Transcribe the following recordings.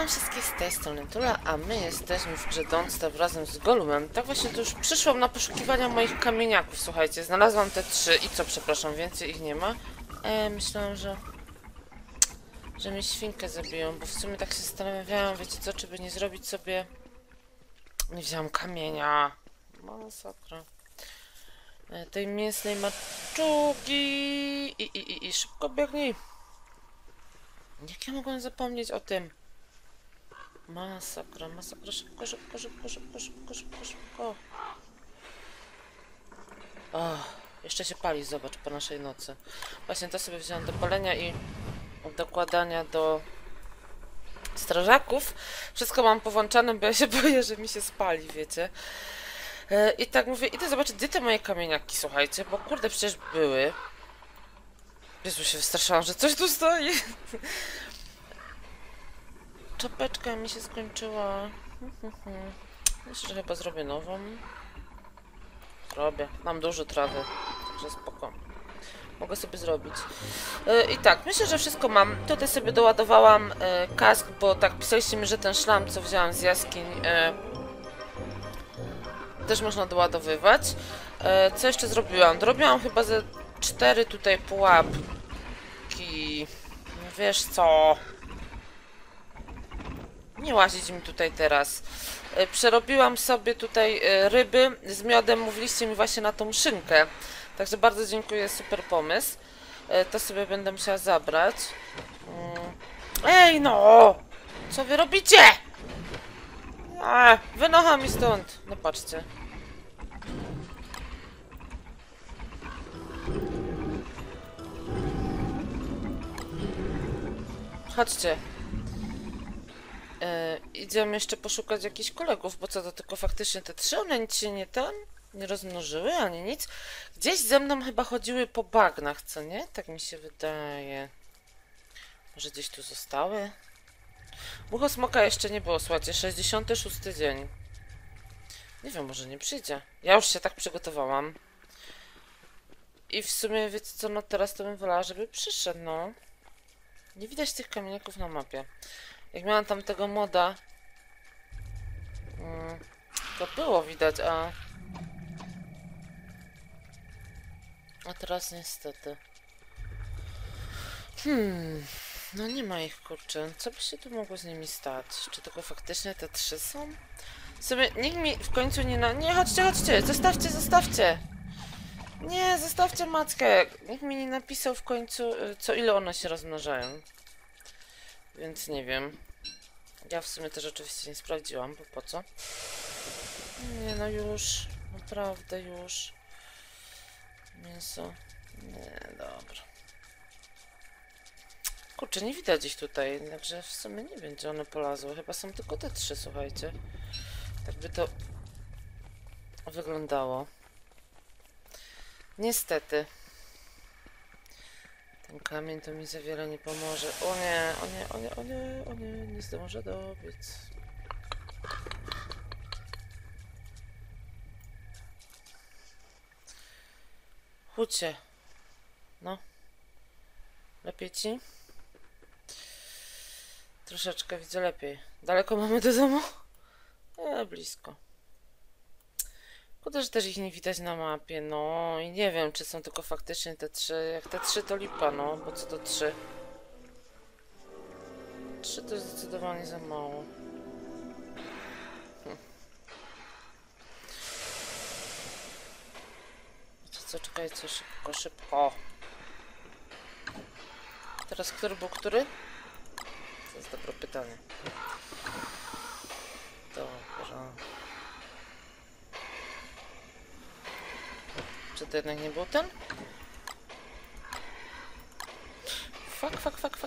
Witam wszystkich z tej strony Tula, a my jesteśmy w grze Don't Starve razem z Golumem. Tak właśnie tu już przyszłam na poszukiwania moich kamieniaków, słuchajcie. Znalazłam te 3 i co, przepraszam, więcej ich nie ma. Myślałam, że mi świnkę zabiją, bo w sumie tak się zastanawiałam, wiecie co, czy by nie zrobić sobie... Nie wziąłam kamienia. Masakra. Tej mięsnej maczugi i szybko biegnij. Jak ja mogłam zapomnieć o tym? Masakra, masakra, szybko, szybko, szybko, szybko, szybko, szybko, szybko. O, jeszcze się pali, zobacz, po naszej nocy. Właśnie to sobie wziąłem do palenia i dokładania do strażaków. Wszystko mam powłączane, bo ja się boję, że mi się spali, wiecie. I tak mówię, idę zobaczyć, gdzie te moje kamieniaki, słuchajcie, bo kurde, przecież były. Jezu, się wystraszyłam, że coś tu stoi. Czapeczka mi się skończyła. Myślę, że chyba zrobię nową. Robię. Mam dużo trawy, także spoko. Mogę sobie zrobić. I tak, myślę, że wszystko mam. Tutaj sobie doładowałam kask, bo tak pisaliście mi, że ten szlam, co wziąłam z jaskiń, też można doładowywać. Co jeszcze zrobiłam? Dorobiłam chyba ze 4 tutaj pułapki. Wiesz co? Nie łazić mi tutaj teraz. Przerobiłam sobie tutaj ryby z miodem. Mówiliście mi właśnie na tą szynkę. Także bardzo dziękuję, super pomysł. To sobie będę musiała zabrać. Ej no! Co wy robicie? Wynocha mi stąd. No patrzcie. Chodźcie. Idziemy jeszcze poszukać jakichś kolegów, bo co to tylko faktycznie te 3, one nic się nie rozmnożyły, ani nic. Gdzieś ze mną chyba chodziły po bagnach, co nie? Tak mi się wydaje. Może gdzieś tu zostały? Mucho smoka jeszcze nie było, słuchajcie, 66 dzień. Nie wiem, może nie przyjdzie. Ja już się tak przygotowałam. I w sumie, wiecie co, no teraz to bym wolała, żeby przyszedł, no. Nie widać tych kamieniaków na mapie. Jak miałam tam tego moda, to było widać, a teraz niestety. No nie ma ich, kurczę. Co by się tu mogło z nimi stać? Czy tylko faktycznie te 3 są? Sobie nikt mi w końcu nie, chodźcie, chodźcie! Zostawcie, zostawcie! Nie, zostawcie mackę! Nikt mi nie napisał w końcu, co ile one się rozmnażają. Więc nie wiem. Ja w sumie też oczywiście nie sprawdziłam, bo po co? Nie, no już. Naprawdę już. Mięso. Nie, dobra. Kurczę, nie widać ich tutaj, także w sumie nie wiem, gdzie one polazły. Chyba są tylko te 3, słuchajcie. Tak by to wyglądało. Niestety. Ten kamień to mi za wiele nie pomoże. O nie, o nie, o nie, o nie, o nie, nie zdążę dobiec. Chudźcie. No. Lepiej ci? Troszeczkę widzę lepiej. Daleko mamy do domu? Nie, blisko. Kurde, że też ich nie widać na mapie, no i nie wiem, czy są tylko faktycznie te 3. Jak te 3 to lipa, no, bo co to 3? 3 to jest zdecydowanie za mało. Co, czekajcie, szybko, szybko. Teraz który był który? To jest dobre pytanie. Dobra. Czy to jednak nie był ten? Fuck.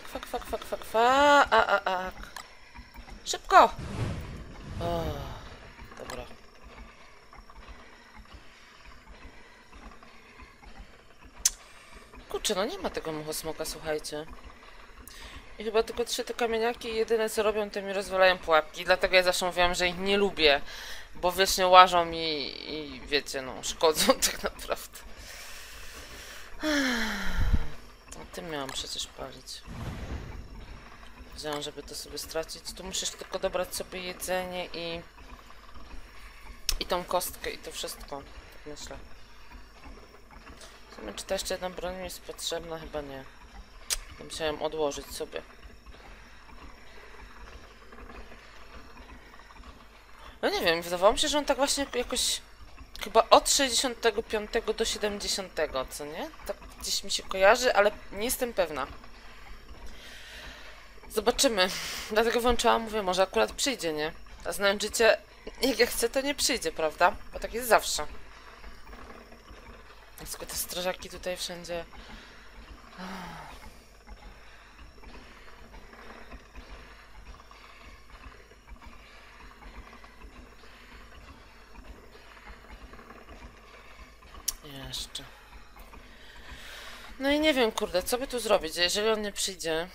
Szybko! O, dobra. Kurczę, no nie ma tego muchosmoka, słuchajcie. I chyba tylko 3 te kamieniaki i jedyne co robią, to mi rozwalają pułapki. Dlatego ja zawsze mówiłam, że ich nie lubię. Bo wiecznie łażą i wiecie, no, szkodzą tak naprawdę. O tym miałam przecież palić. wziąłem, żeby to sobie stracić. Tu musisz tylko dobrać sobie jedzenie i tą kostkę i to wszystko, tak myślę. W sumie, czy to jeszcze jedna broń mi jest potrzebna? Chyba nie. Musiałem odłożyć sobie. No nie wiem, wydawało mi się, że on tak właśnie jakoś chyba od 65 do 70, co nie? Tak gdzieś mi się kojarzy, ale nie jestem pewna. Zobaczymy. Dlatego włączyłam, mówię, może akurat przyjdzie, nie? A znając życie, jak ja chcę, to nie przyjdzie, prawda? Bo tak jest zawsze. Tylko te strażaki tutaj wszędzie. Jeszcze. No i nie wiem, kurde, co by tu zrobić, jeżeli on nie przyjdzie.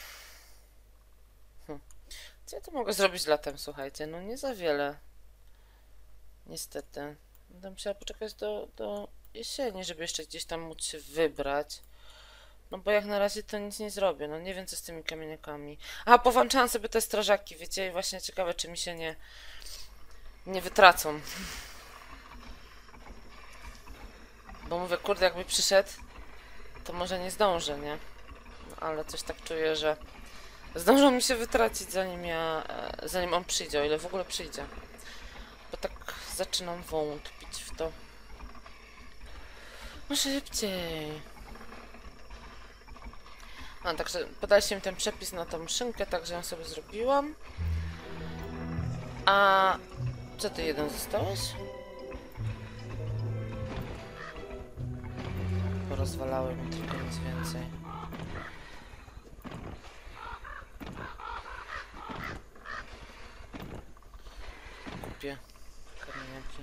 Co ja tu mogę zrobić latem, słuchajcie? No nie za wiele. Niestety. Będę musiała poczekać do jesieni, żeby jeszcze gdzieś tam móc się wybrać. No bo jak na razie to nic nie zrobię. No nie wiem, co z tymi kamieniakami. A, powłączałam sobie te strażaki, wiecie? I właśnie ciekawe, czy mi się nie wytracą. Bo mówię, kurde, jakby przyszedł, to może nie zdążę, nie? No, ale coś tak czuję, że zdążą mi się wytracić, zanim on przyjdzie, o ile w ogóle przyjdzie. Bo tak zaczynam wątpić w to. No szybciej. A, także podaliście mi ten przepis na tą szynkę, także ją sobie zrobiłam. A co ty jeden zostałeś? Porozwalały mi tylko, nic więcej. Kupię kamieniaki.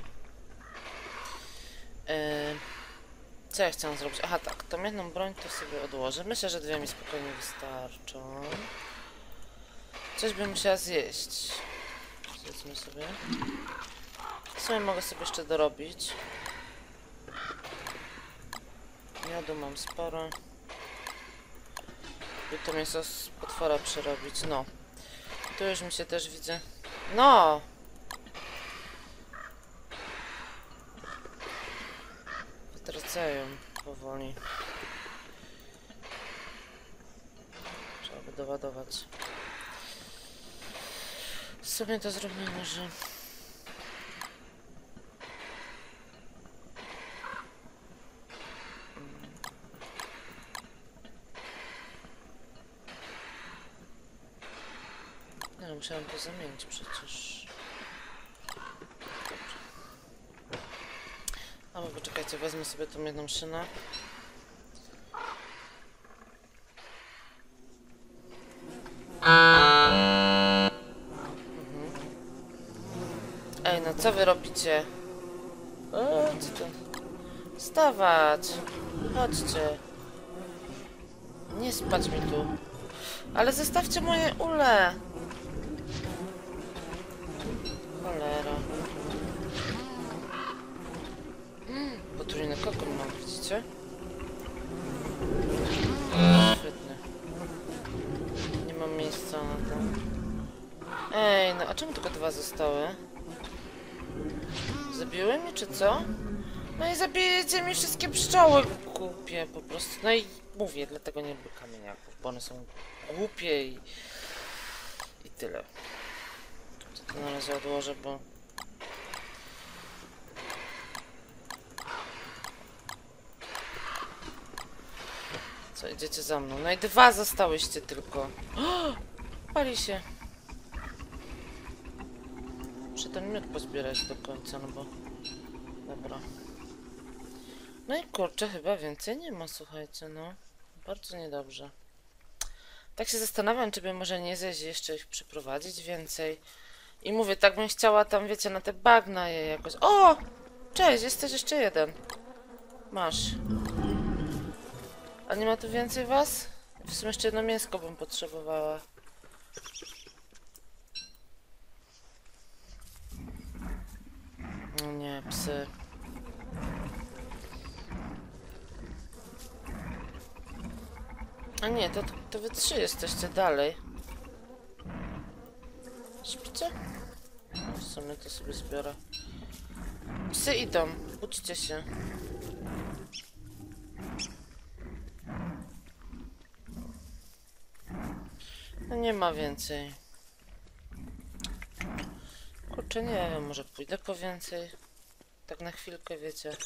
Co ja chciałam zrobić? Aha, tak, tą jedną broń to sobie odłożę. Myślę, że dwie mi spokojnie wystarczą. Coś bym musiała zjeść. Zjedzmy sobie. W sumie mogę sobie jeszcze dorobić. Miodu mam sporo. I to mięso z potwora przerobić. No. Tu już mi się też widzę. No! Wytracają powoli. Trzeba by doładować. Sobie to zrobimy może. No, musiałem to zamienić przecież. Dobrze. A bo poczekajcie, wezmę sobie tą jedną szynę. Ej, no co wy robicie? O, co to? Wstawać! Chodźcie. Nie spać mi tu. Ale zostawcie moje ule! Cholera. Potrójny kokon mam, widzicie? Świetnie. Nie mam miejsca na to. Ej, no a czemu tylko dwa zostały? Zabiły mnie, czy co? No i zabijecie mi wszystkie pszczoły, głupie po prostu. No i mówię, dlatego nie lubię kamieniaków, bo one są głupie i tyle. To na razie odłożę, bo... Co, idziecie za mną? No i dwa zostałyście tylko. O! Pali się. Muszę ten miód pozbierać do końca, no bo... Dobra. No i kurczę, chyba więcej nie ma, słuchajcie, no. Bardzo niedobrze. Tak się zastanawiam, czy by może nie zejść jeszcze ich przyprowadzić więcej. I mówię, tak bym chciała tam, wiecie, na te bagna je jakoś... O! Cześć, jesteś jeszcze jeden. Masz. A nie ma tu więcej was? W sumie jeszcze jedno mięsko bym potrzebowała. No nie, psy. A nie, to wy trzy jesteście dalej. Śpicie? W sumie to sobie zbiorę. Psy idą, budźcie się. No nie ma więcej. Kurczę, nie wiem, może pójdę po więcej. Tak na chwilkę, wiecie.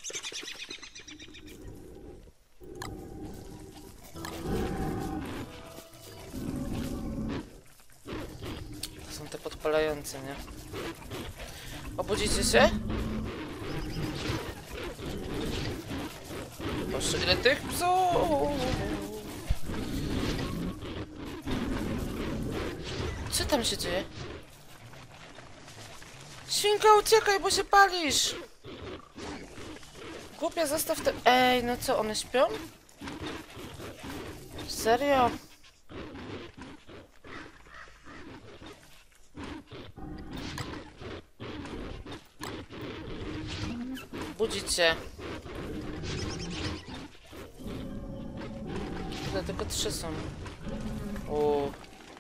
To są te podpalające, nie? Obudzicie się? Boże, ile tych psów! Co tam się dzieje? Świnka, uciekaj, bo się palisz! Głupia, zostaw te... Ej, no co, one śpią? Serio? Budzicie. Tylko 3 są. O.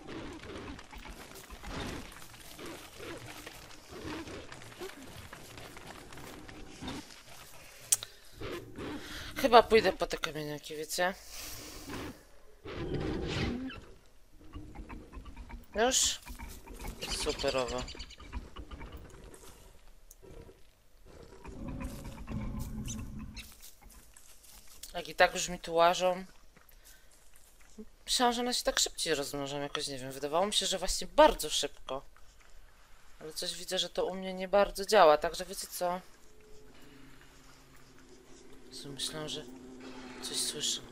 Chyba pójdę po te kamieniaki, wiecie? Już? Superowo. Jak i tak już mi tu łażą. Myślałam, że one się tak szybciej rozmnożą, jakoś nie wiem. Wydawało mi się, że właśnie bardzo szybko. Ale coś widzę, że to u mnie nie bardzo działa, także wiecie co? Myślałam, że coś słyszę.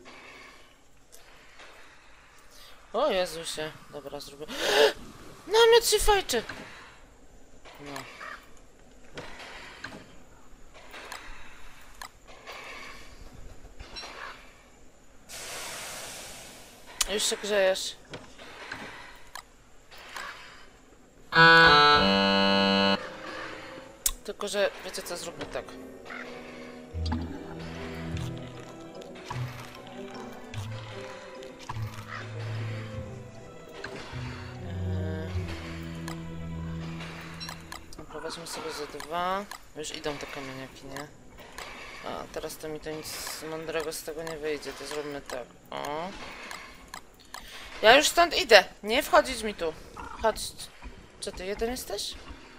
O Jezusie. Dobra, zrobię. Namiot się fajczy! No. Już się grzejesz. Tylko, że wiecie co, zróbmy tak. Prowadźmy sobie za 2. Już idą te kamieniaki, nie? A teraz to mi to nic mądrego z tego nie wyjdzie, to zróbmy tak. O. Ja już stąd idę! Nie wchodzić mi tu. Chodź. Czy ty jeden jesteś?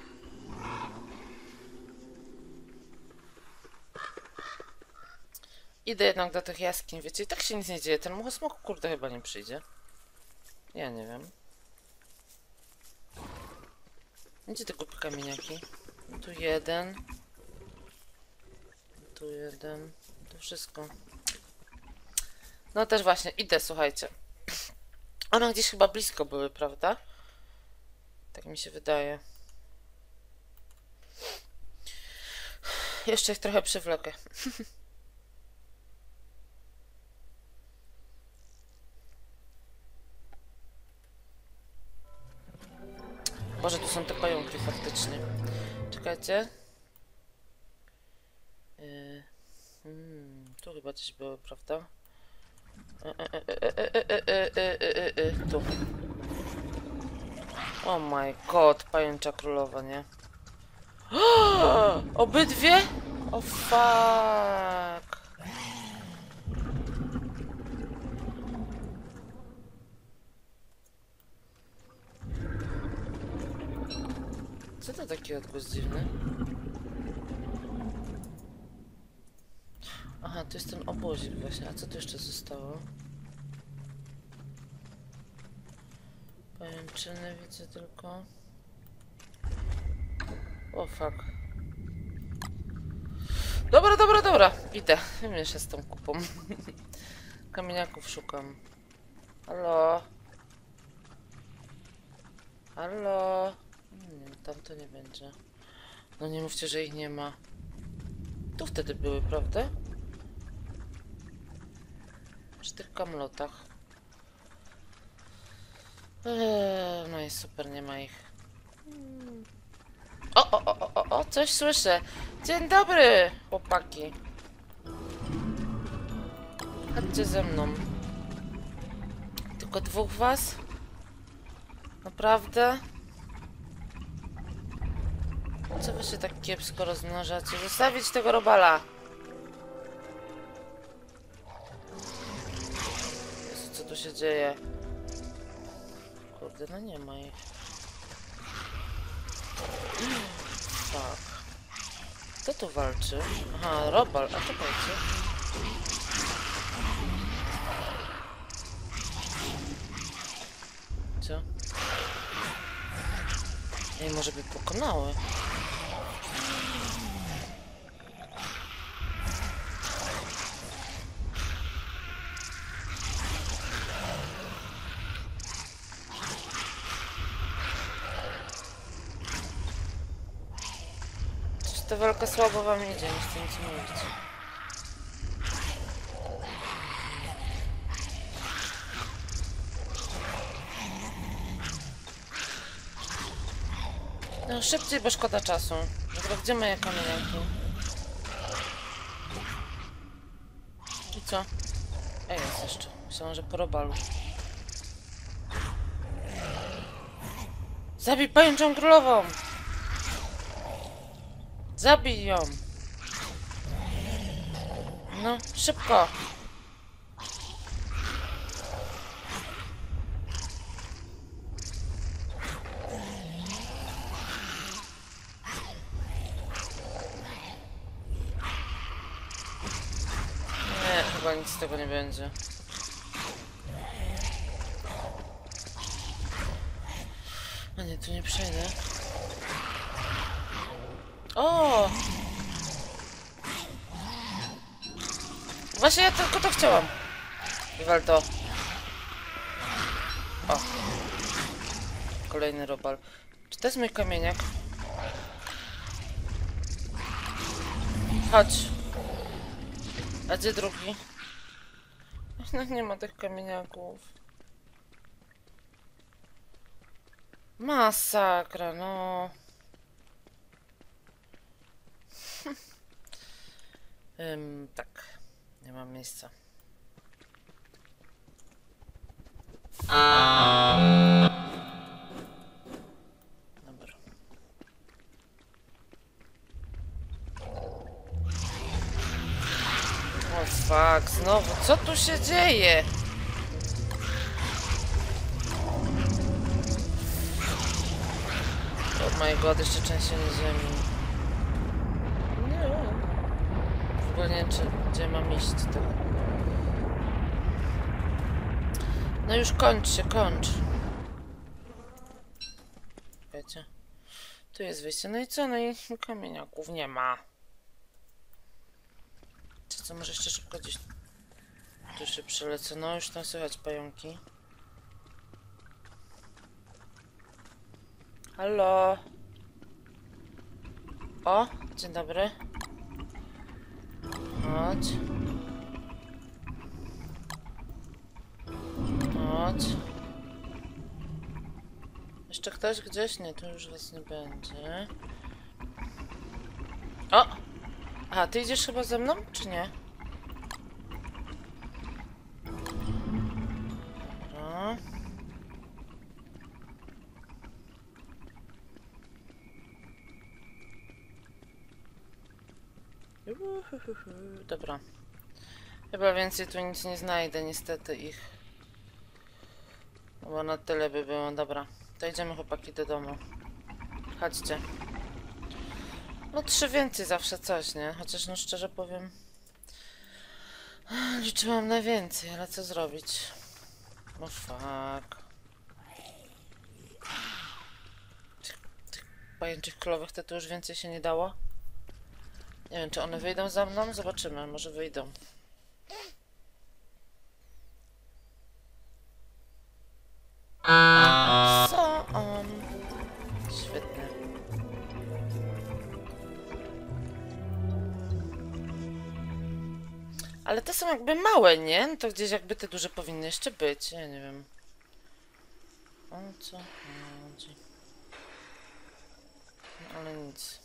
Idę jednak do tych jaskiń, wiecie, i tak się nic nie dzieje. Ten muchosmok, kurde, chyba nie przyjdzie. Ja nie wiem. Gdzie te głupie kamieniaki? Tu jeden. Tu jeden. Tu wszystko. No też właśnie, idę, słuchajcie. One gdzieś chyba blisko były, prawda? Tak mi się wydaje. Jeszcze ich trochę przywlekę. Boże, tu są te pająki faktycznie. Czekajcie. Tu chyba gdzieś były, prawda? Tu. Oh my god, pajęcza królowa, nie? Obydwie? O fuck. Co to taki odgłos dziwny? Aha, to jest ten obozik właśnie. A co tu jeszcze zostało? Pajęczyny widzę tylko. O fuck. Dobra, dobra, dobra. Idę. Mieszę z tą kupą. Kamieniaków szukam. Halo? Halo? Nie, tam to nie będzie. No nie mówcie, że ich nie ma. Tu wtedy były, prawda? Przy tych kamlotach. No i super, nie ma ich. O, coś słyszę. Dzień dobry, chłopaki. Chodźcie ze mną. Tylko 2 was? Naprawdę? Co wy się tak kiepsko rozmnażacie? Zostawić tego robala! Jezu, co tu się dzieje? Kurde, no nie ma ich. Fuck. Kto tu walczy? Aha, robal, a czekajcie. Co? Ej, może by pokonały? Coś ta walka słabo wam idzie, nie chcę nic mówić. No szybciej, bo szkoda czasu. Dobra, gdzie moje kamienianki? I co? Ej, jest jeszcze. Myślałam, że po robalu. Zabij pajęczą królową! Zabij ją! No, szybko! Nie, chyba nic z tego nie będzie. A nie, tu nie przejdę. O! Właśnie ja tylko to chciałam. Wywal to. O. Kolejny robal. Czy to jest mój kamieniak? Chodź. A gdzie drugi? No nie ma tych kamieniaków. Masakra, no. Tak. Nie mam miejsca. Dobra. O fuck, znowu, co tu się dzieje? Oh my god, jeszcze trzęsienie ziemi. Nie. W ogóle nie wiem, gdzie mam iść tego. No już kończ się, kończ. Wiecie. Tu jest wyjście. No i co? No i kamieniaków nie ma. Czy co, może jeszcze szybko gdzieś tu się przelecę. No już tam słychać pająki. Halo? O, dzień dobry. Chodź. Chodź. Jeszcze ktoś gdzieś? Nie, tu już was nie będzie. O! A, ty idziesz chyba ze mną, czy nie? Dobra. Dobra. Chyba więcej tu nic nie znajdę, niestety ich. No bo na tyle by było. Dobra. To idziemy, chłopaki, do domu. Chodźcie. No 3 więcej zawsze coś, nie? Chociaż no szczerze powiem... Liczyłam na więcej, ale co zrobić? No fuck. Tych pajęczych królowych to już więcej się nie dało? Nie wiem, czy one wyjdą za mną? Zobaczymy, może wyjdą. Co on? Świetnie. Ale te są jakby małe, nie? No to gdzieś jakby te duże powinny jeszcze być. Ja nie wiem. O co chodzi? No ale nic.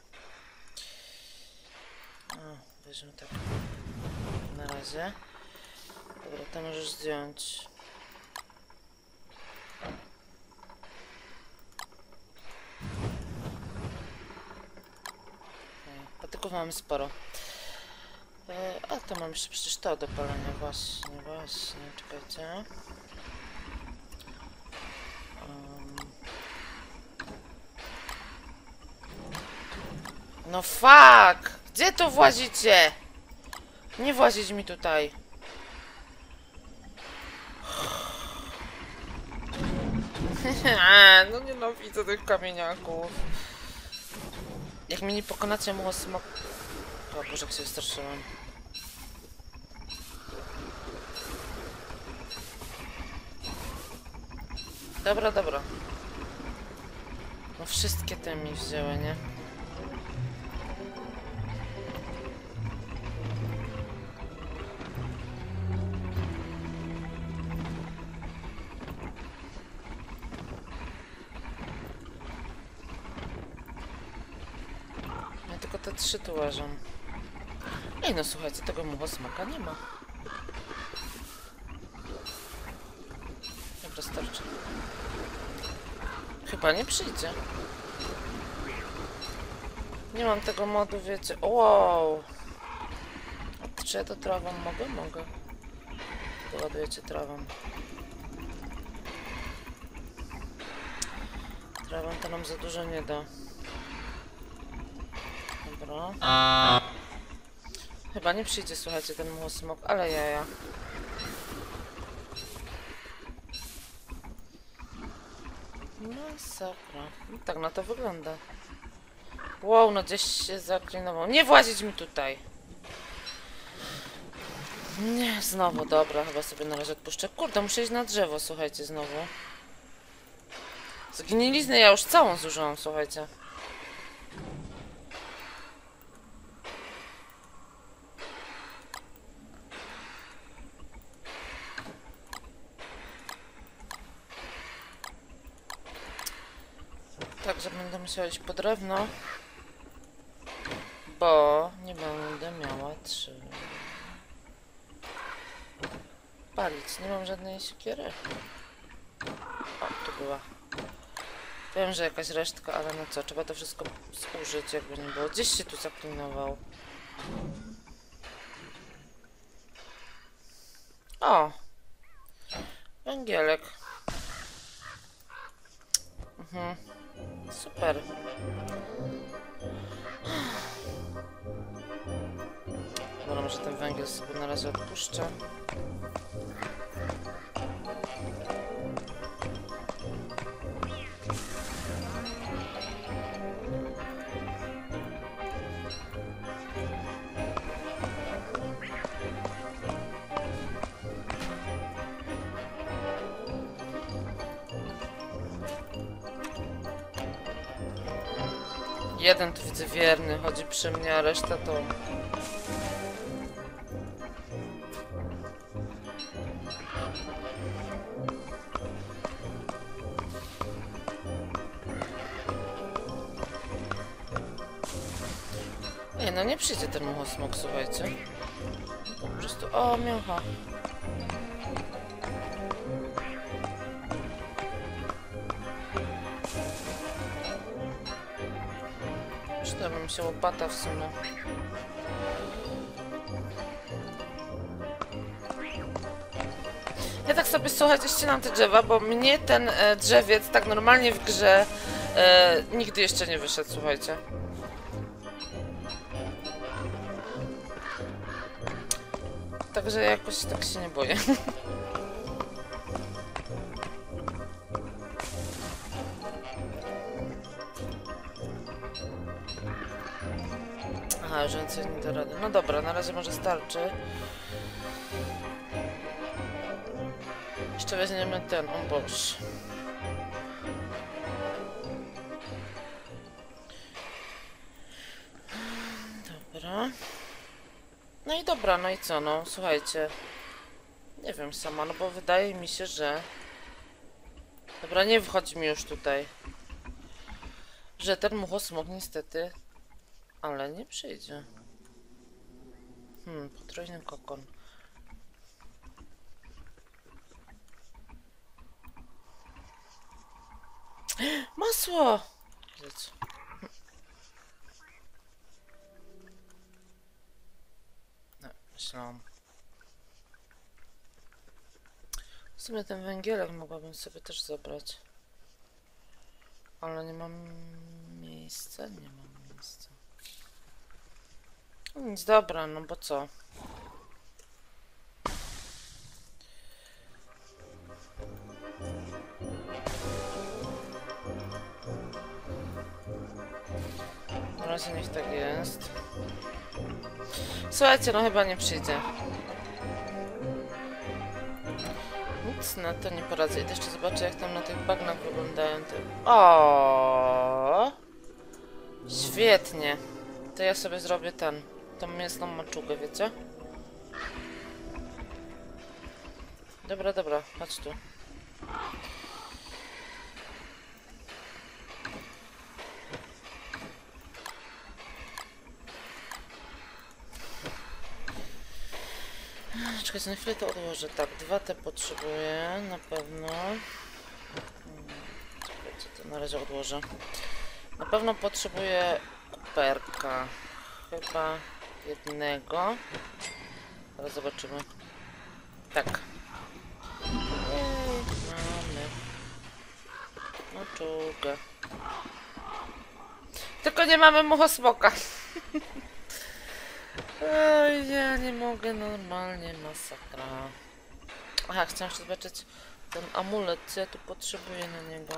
O, weźmy tak. Na razie. Dobra, to możesz zdjąć. Praktyków mamy sporo. A to mam jeszcze przecież to do palenia. Właśnie, właśnie. Czekajcie. No fuck! Gdzie to włazicie? Nie włazić mi tutaj. No nienawidzę tych kamieniaków. Jak mnie nie pokonacie, mu smok... O Boże, jak się wystraszyłem. Dobra, dobra. No wszystkie te mi wzięły, nie? Ja tylko te 3 tu łażą. Ej, no słuchajcie, tego muchosmoka nie ma. Dobra, starczy. Chyba nie przyjdzie. Nie mam tego modu, wiecie. Wow! A czy ja to trawą mogę? Mogę. Doładujecie trawą. Trawą to nam za dużo nie da. Dobra. Chyba nie przyjdzie, słuchajcie, ten muchosmok, ale jaja. Masakra. No tak na to wygląda. Wow, no gdzieś się zaklinował. Nie włazić mi tutaj! Nie, znowu, dobra, chyba sobie na razie odpuszczę. Kurde, muszę iść na drzewo, słuchajcie, znowu. Zgniliznę ja już całą zużyłam, słuchajcie. Także będę musiała iść po drewno. Bo nie będę miała 3. Palić, nie mam żadnej siekiery. O, tu była. Wiem, że jakaś resztka, ale no co, trzeba to wszystko zużyć, jakby nie było. Gdzieś się tu zaklinował. O! Węgielek. Super. Dobra, może ten węgiel sobie na razie odpuszczę. Jeden tu widzę wierny, chodzi przy mnie, a reszta to... Nie, no nie przyjdzie ten muchosmok, słuchajcie. Po prostu... O, miącha. Przydałaby mi się łopata w sumie. Ja tak sobie, słuchajcie, ścinam te drzewa, bo mnie ten drzewiec tak normalnie w grze nigdy jeszcze nie wyszedł, słuchajcie. Także jakoś tak się nie boję. Aha, już więcej nie da rady. No dobra, na razie może starczy. Jeszcze weźmiemy ten, o Boże. Dobra. No i dobra, no i co, no, słuchajcie. Nie wiem sama, no bo wydaje mi się, że... Dobra, nie wchodzi mi już tutaj. Że ten muchosmok niestety... Ale nie przyjdzie. Potrójny kokon. Masło! myślałam. W sumie ten węgielek mogłabym sobie też zabrać. Ale nie mam miejsca, nie mam miejsca. No nic, dobra, no bo co? Na razie niech tak jest. Słuchajcie, no chyba nie przyjdzie. Nic na to nie poradzę. Idę jeszcze zobaczę, jak tam na tych bagnach wyglądają te... O, świetnie. To ja sobie zrobię tą mięsną maczugę, wiecie? Dobra, dobra, chodź tu. Czekajcie, na chwilę to odłożę. Tak, 2 te potrzebuję, na pewno. Czekajcie, to na razie odłożę. Na pewno potrzebuję kuperka. Chyba jednego. Teraz zobaczymy. Tak. Jej, mamy. Maczugę. Tylko nie mamy muchosmoka. Oj, ja nie mogę normalnie, masakra. Aha, chciałam jeszcze zobaczyć ten amulet, co ja tu potrzebuję na niego.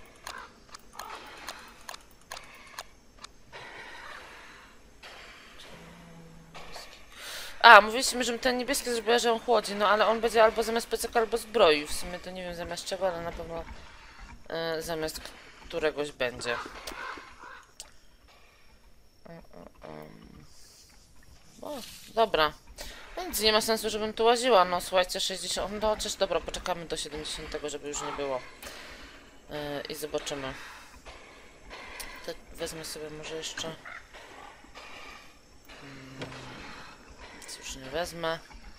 A, mówiliśmy, że ten niebieski zrobiła, że on chłodzi, no ale on będzie albo zamiast plecaka, albo zbroi. W sumie to nie wiem zamiast czego, ale na pewno zamiast któregoś będzie. O, dobra. Więc nie ma sensu, żebym tu łaziła. No słuchajcie, 60. No chociaż dobra, poczekamy do 70, żeby już nie było. I zobaczymy. To wezmę sobie może jeszcze. Już nie wezmę.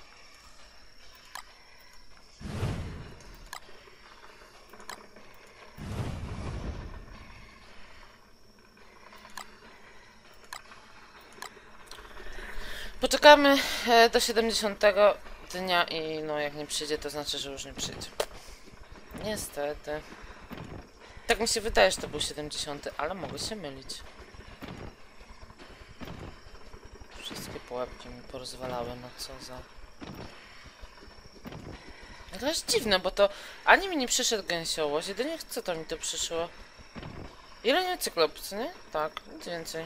Poczekamy do 70 dnia i no jak nie przyjdzie, to znaczy, że już nie przyjdzie. Niestety. Tak mi się wydaje, że to był 70, ale mogę się mylić. Wszystkie pułapki mi porozwalały, no co za... To jest dziwne, bo to ani mi nie przyszedł gęsiołość, jedynie co to mi to przyszło? Jelenie cyklopsy, nie? Tak, nic więcej.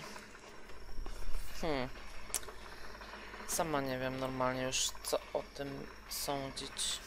Sama nie wiem normalnie już, co o tym sądzić.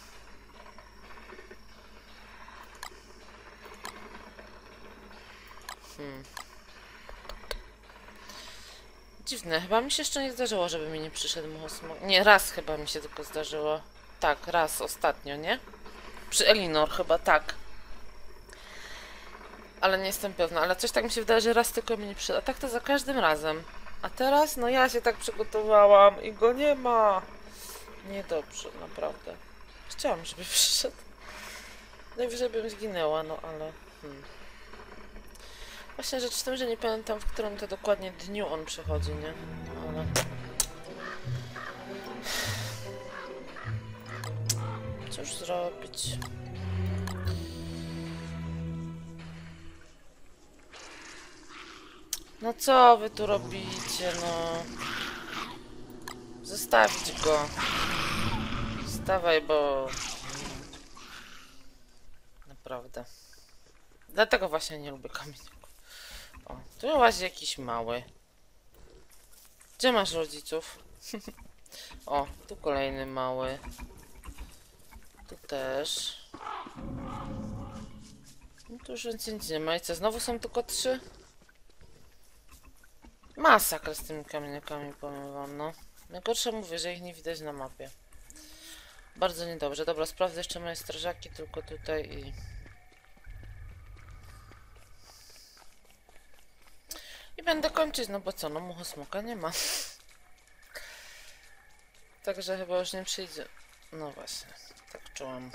Dziwne, chyba mi się jeszcze nie zdarzyło, żeby mi nie przyszedł muchosmok. Nie, raz chyba mi się tylko zdarzyło. Tak, raz ostatnio, nie? Przy Elinor chyba, tak. Ale nie jestem pewna, ale coś tak mi się wydaje, że raz tylko mi nie przyszedł. A tak to za każdym razem. A teraz, no ja się tak przygotowałam i go nie ma. Niedobrze, naprawdę. Chciałam, żeby przyszedł. Najwyżej bym zginęła, no ale... Właśnie rzecz w tym, że nie pamiętam, w którym to dokładnie dniu on przychodzi, nie? Ale... Cóż zrobić? No co wy tu robicie, no? Zostawić go. Wstawaj, bo... Naprawdę. Dlatego właśnie nie lubię kamieników. O, tu łazi jakiś mały. Gdzie masz rodziców? O, tu kolejny mały. Tu też. No tu już więcej nic nie ma. I co, znowu są tylko 3? Masakra z tymi kamieniakami, powiem wam, no. Najgorsze mówię, że ich nie widać na mapie. Bardzo niedobrze. Dobra, sprawdzę jeszcze moje strażaki, tylko tutaj i... I będę kończyć, no bo co, no muchosmoka nie ma. Także chyba już nie przyjdzie. No właśnie, tak czułam.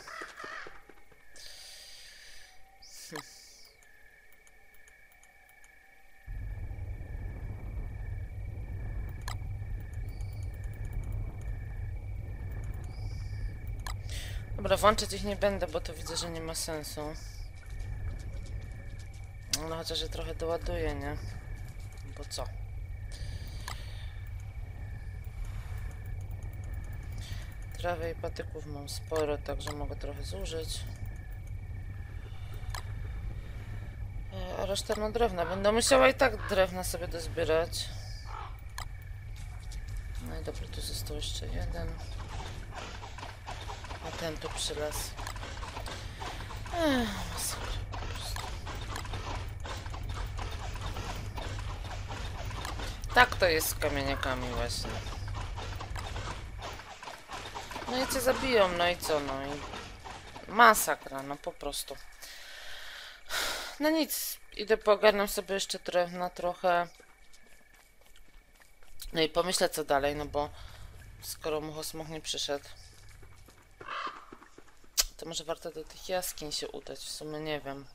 Dobra, włączać ich nie będę, bo to widzę, że nie ma sensu. No chociaż je trochę doładuję, nie? Bo co? Trawy i patyków mam sporo, także mogę trochę zużyć. A reszta no drewna. Będę musiała i tak drewna sobie dozbierać. No i dobra, tu został jeszcze jeden. A ten tu przylas. Masakra po prostu. Tak to jest z kamieniakami właśnie. No i cię zabiją, no i co, no i... Masakra, no po prostu. No nic, idę poogarnę sobie jeszcze drewna trochę. No i pomyślę co dalej, no bo skoro muchosmok nie przyszedł, to może warto do tych jaskiń się udać, w sumie nie wiem.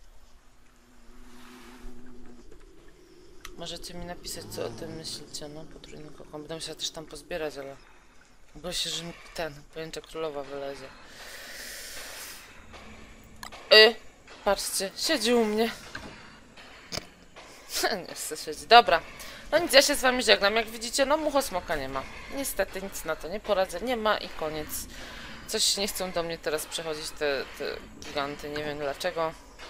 Możecie mi napisać co o tym myślicie, no potrójny kokon. Będę musiała też tam pozbierać, ale boję się, że mi ten pojęcia królowa wylezie. Patrzcie, siedzi u mnie. Nie chcę siedzieć. Dobra. No nic, ja się z wami żegnam. Jak widzicie, no muchosmoka nie ma. Niestety nic na to nie poradzę. Nie ma i koniec. Coś nie chcą do mnie teraz przechodzić te giganty. Nie wiem dlaczego.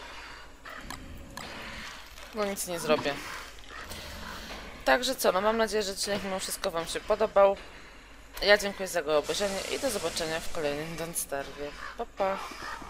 No nic nie zrobię. Także co, no mam nadzieję, że odcinek mimo wszystko wam się podobał. Ja dziękuję za jego obejrzenie i do zobaczenia w kolejnym Don't Starve. Pa, pa.